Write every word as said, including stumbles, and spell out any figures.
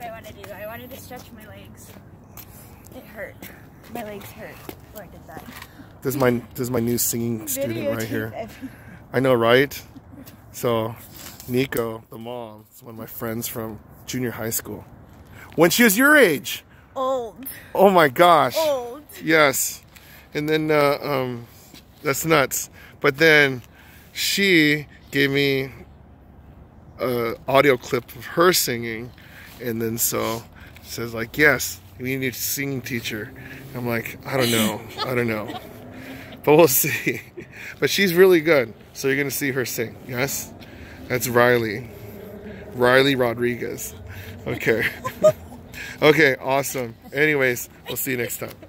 I want to do. I wanted to stretch my legs. It hurt. My legs hurt before I did that. This is my this is my new singing student right here. Every... I know, right? So, Nico, the mom, is one of my friends from junior high school. When she was your age. Old. Oh my gosh. Old. Yes. And then, uh, um, that's nuts. But then she gave me an audio clip of her singing. And then so it says like, yes, we need a singing teacher. I'm like, I don't know. I don't know. But we'll see. But she's really good. So you're going to see her sing. Yes? That's Riley. Riley Rodriguez. Okay. Okay, awesome. Anyways, we'll see you next time.